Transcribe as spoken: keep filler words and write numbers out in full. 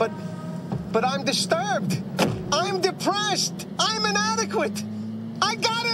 But, but I'm disturbed. I'm depressed. I'm inadequate. I gotta